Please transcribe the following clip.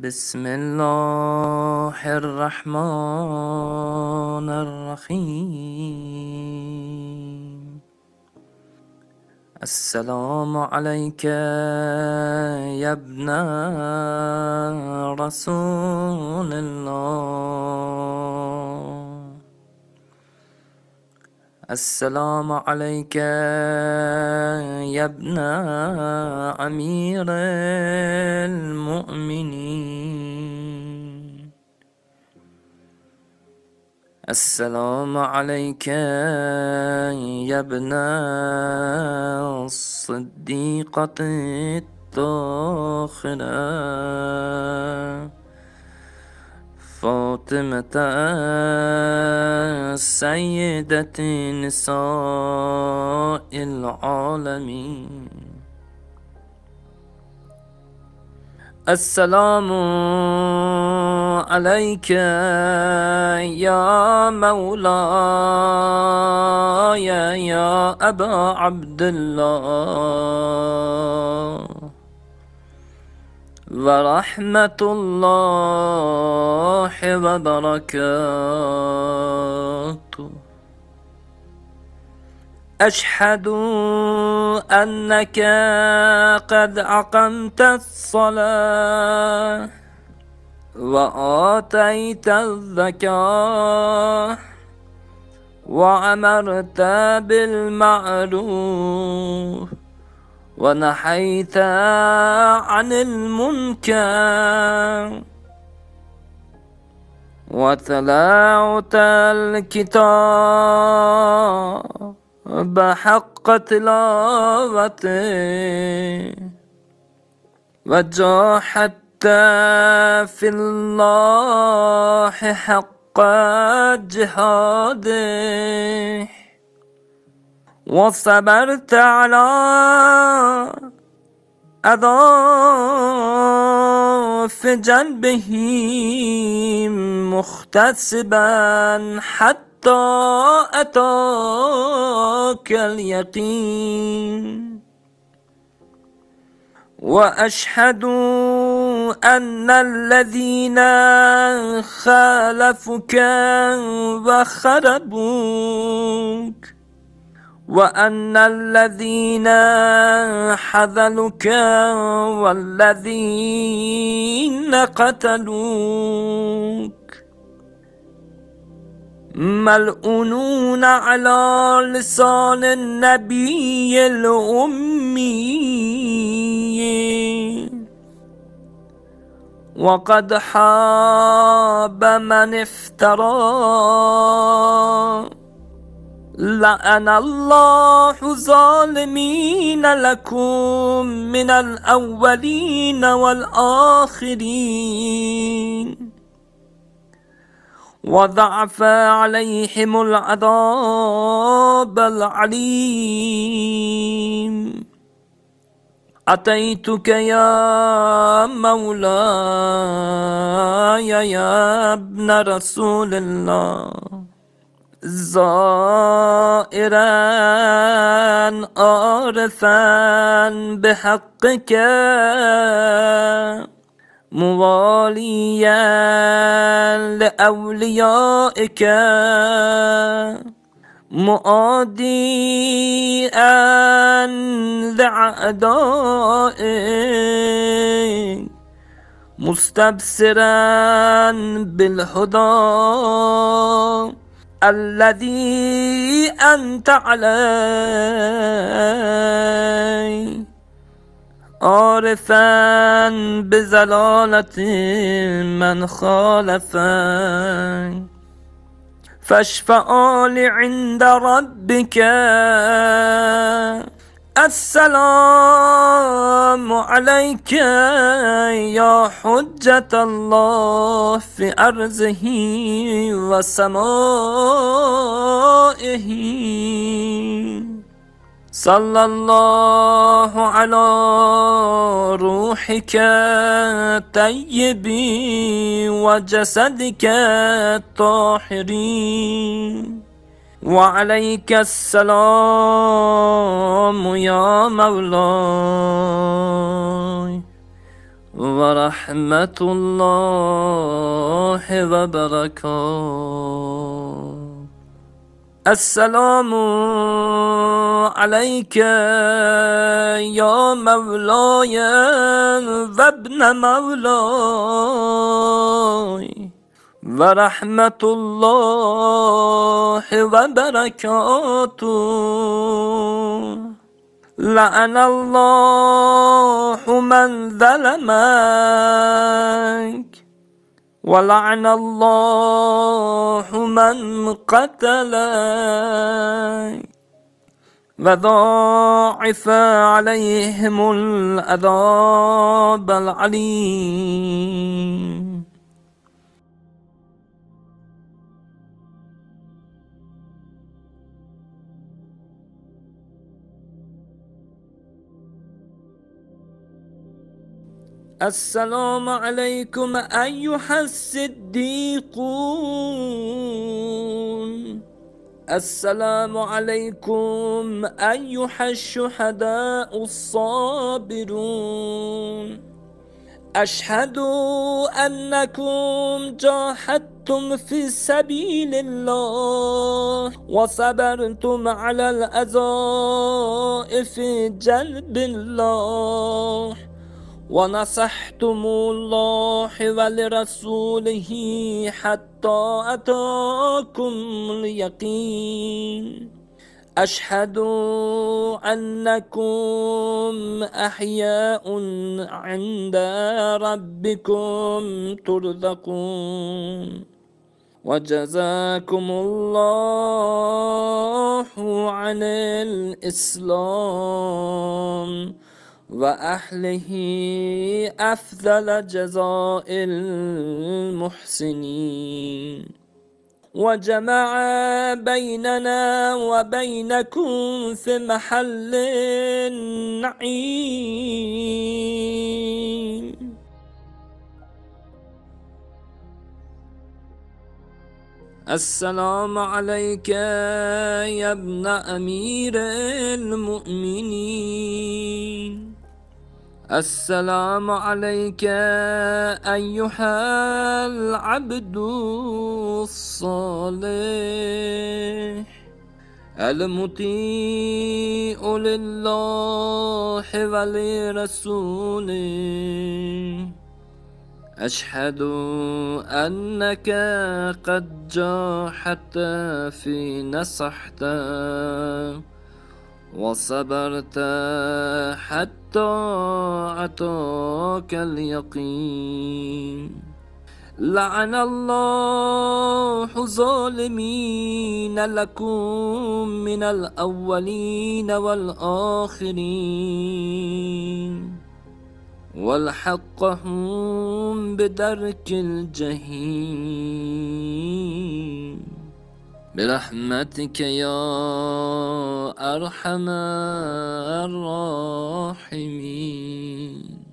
بسم الله الرحمن الرحيم. السلام عليك يا ابن رسول الله. السلام عليك يا ابن أمير المؤمنين. السلام عليك يا ابن الصديقة الطاهرة فاطمة سيدة نساء العالمين. السلام عليك يا مولاي يا أبا عبد الله ورحمة الله وبركاته. أشهد أنك قد أقمت الصلاة وآتيت الزكاة وأمرت بالمعروف ونحيت عن المنكر وتلاوت الكتاب بحق تلاوته وجاهدت في الله حق جهاده وصبرت على أضعاف جنبه محتسبا حتى أتاك اليقين. وأشهد أن الذين خالفوك وخربوك وأن الذين حذلوك والذين قتلوك ملعونون على لسان النبي الأمي. وقد حاب من افترى لعن الله ظالمين لكم من الأولين والآخرين وضعف عليهم العذاب العليم. أتيتك يا مولاي يا ابن رسول الله زائرا عارفا بحقك مواليا لأوليائك مؤاديا لأعدائك مستبصرا بالهدى الذي أنت عليه عارفا بزلالة من خالفك فاشفع لي عند ربك. السلام عليك يا حجة الله في أرضه وسمائه. صلى الله على روحك الطيب وجسدك الطاهر وعليك السلام يا مولاي ورحمة الله وبركاته. السلام عليك يا مولاي وابن مولاي ورحمة الله وبركاته. لعن الله من ظلمك ولعن الله من قتلك وضاعف عليهم العذاب العليم. السلام عليكم أيها الصديقون. السلام عليكم أيها الشهداء الصابرون. أشهد أنكم جاهدتم في سبيل الله وصبرتم على الأذى في جلب الله ونصحتم الله ولرسوله حتى أتاكم اليقين. أشهد أنكم أحياء عند ربكم ترزقون. وجزاكم الله عن الإسلام وأهله أفضل جزاء المحسنين وجمع بيننا وبينكم في محل النعيم. السلام عليك يا ابن أمير المؤمنين. السلام عليك أيها العبد الصالح المطيع لله ولرسوله. أشهد أنك قد جاهدت في نصحت وصبرت حتى أتاك اليقين. لعن الله الظالمين لكم من الأولين والآخرين والحقهم بدرك الجحيم برحمتك يا أرحم الراحمين.